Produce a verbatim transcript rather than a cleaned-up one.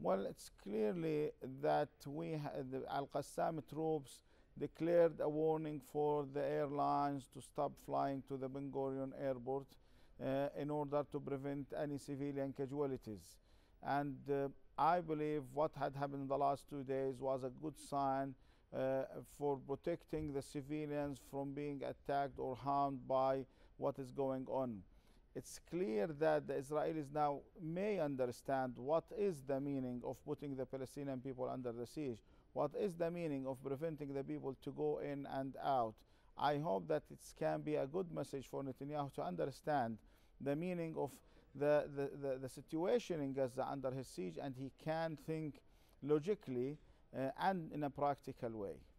Well, it's clearly that we, the Al-Qassam troops declared a warning for the airlines to stop flying to the Ben Gurion airport uh, in order to prevent any civilian casualties. And uh, I believe what had happened in the last two days was a good sign uh, for protecting the civilians from being attacked or harmed by what is going on. It's clear that the Israelis now may understand what is the meaning of putting the Palestinian people under the siege, what is the meaning of preventing the people to go in and out. I hope that it can be a good message for Netanyahu to understand the meaning of the, the, the, the situation in Gaza under his siege, and he can think logically uh, and in a practical way.